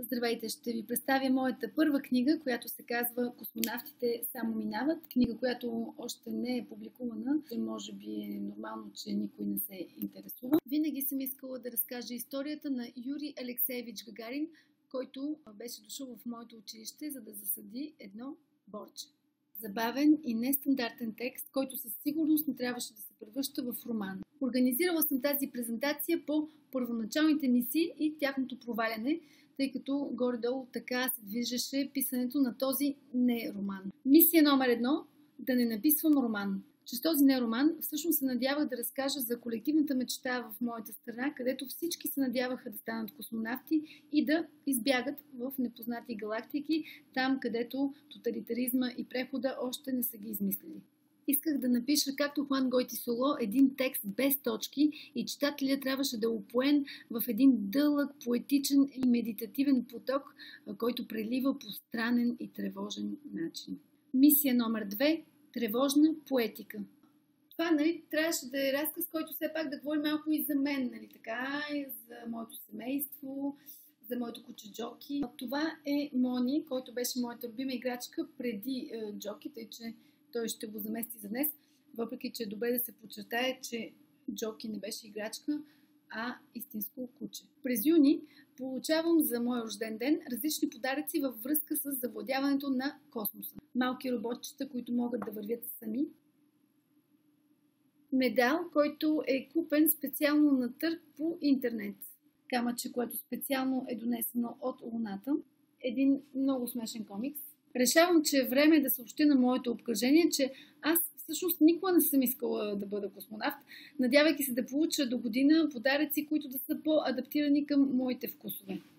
Здравейте, ще ви представя моята първа книга, която се казва "Космонавтите само минават". Книга, която още не е публикувана. Може би е нормално, че никой не се интересува. Винаги съм искала да разкажа историята на Юрий Алексеевич Гагарин, който беше дошъл в моето училище, за да засади едно борче. Забавен и нестандартен текст, който със сигурност не трябваше да се превръща в роман. Организирала съм тази презентация по първоначалните мисии и тяхното проваляне, тъй като горе-долу така се движеше писането на този не роман. Мисия номер 1 – да не написвам роман. Чрез този не роман всъщност се надявах да разкажа за колективната мечта в моята страна, където всички се надяваха да станат космонавти и да избягат в непознати галактики, там където тоталитаризма и прехода още не са ги измислили. Исках да напиша, както Хуан Гойтисоло, един текст без точки и читателя трябваше да е упоен в един дълъг, поетичен и медитативен поток, който прелива по странен и тревожен начин. Мисия номер 2 – тревожна поетика. Това, трябваше да е разказ, който все пак да говори малко и за мен, така, и за моето семейство, за моето куче Джоки. Това е Мони, който беше моята любима играчка преди Джоки, тъй че той ще го замести за днес, въпреки че е добре да се подчертае, че Джоки не беше играчка, а истинско куче. През юни получавам за мой рожден ден различни подаръци във връзка с завладяването на космоса. Малки роботчета, които могат да вървят сами. Медал, който е купен специално на търг по интернет. Камъче, което специално е донесено от Луната. Един много смешен комикс. Решавам, че е време да съобщя на моето обкръжение, че аз всъщност никога не съм искала да бъда космонавт, надявайки се да получа до година подаръци, които да са по-адаптирани към моите вкусове.